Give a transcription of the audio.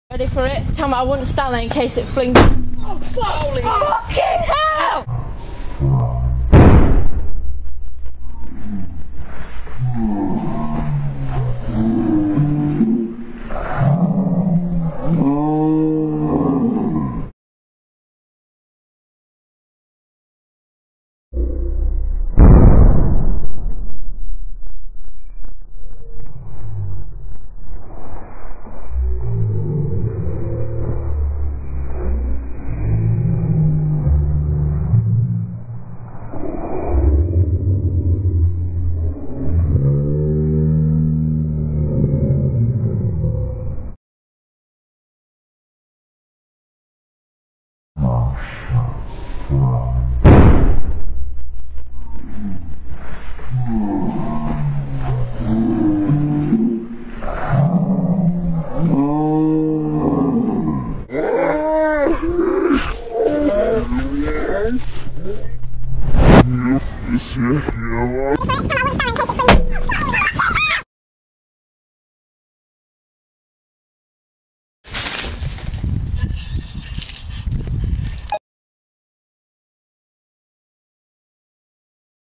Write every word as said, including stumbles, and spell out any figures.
Ready for it? Tell me I wouldn't stand there in case it flings. Oh, holy fucking hell! Yeah.